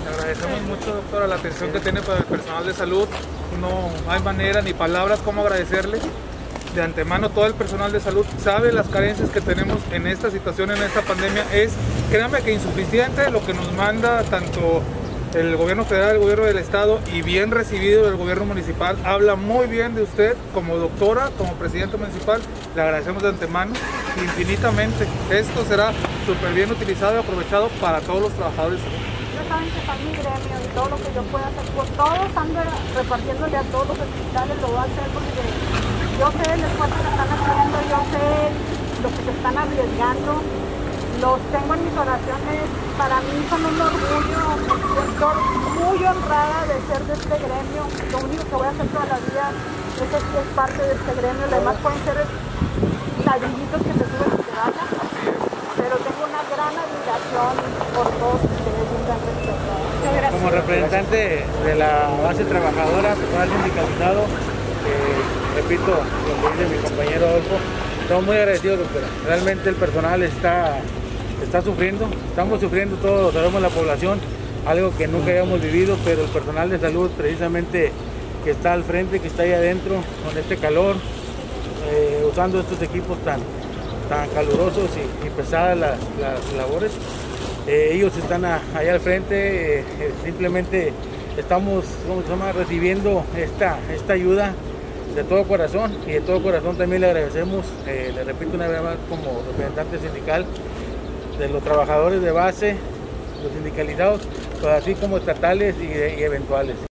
Le agradecemos mucho, doctora, la atención que tiene para el personal de salud. No hay manera ni palabras como agradecerle. De antemano, todo el personal de salud sabe las carencias que tenemos en esta situación, en esta pandemia. Créame que insuficiente lo que nos manda tanto el gobierno federal, el gobierno del estado, y bien recibido el gobierno municipal. Habla muy bien de usted como doctora, como presidente municipal. Le agradecemos de antemano infinitamente. Esto será súper bien utilizado y aprovechado para todos los trabajadores. Ya saben que está mi gremio y todo lo que yo pueda hacer por todos, ando repartiéndole a todos los hospitales, lo voy a hacer porque yo sé el esfuerzo que están haciendo, yo sé lo que se están arriesgando, los tengo en mis oraciones. Para mí son un orgullo, me siento muy honrada de ser de este gremio. Lo único que voy a hacer toda la vida es parte de este gremio. Lo demás pueden ser ladrillitos que se suben y se bajan, pero tengo una gran admiración por todos ustedes y un gran respeto. Como representante de la base trabajadora, personal sindicalizado, repito lo que dice mi compañero Adolfo, estamos muy agradecidos, doctora. Realmente el personal está sufriendo, estamos sufriendo todos, sabemos la población, algo que nunca habíamos vivido, pero el personal de salud precisamente que está al frente, que está ahí adentro con este calor, usando estos equipos tan calurosos y pesadas las labores, ellos están allá al frente, simplemente estamos recibiendo esta ayuda de todo corazón, y de todo corazón también le agradecemos, le repito una vez más como representante sindical de los trabajadores de base, los sindicalizados, pues así como estatales y eventuales.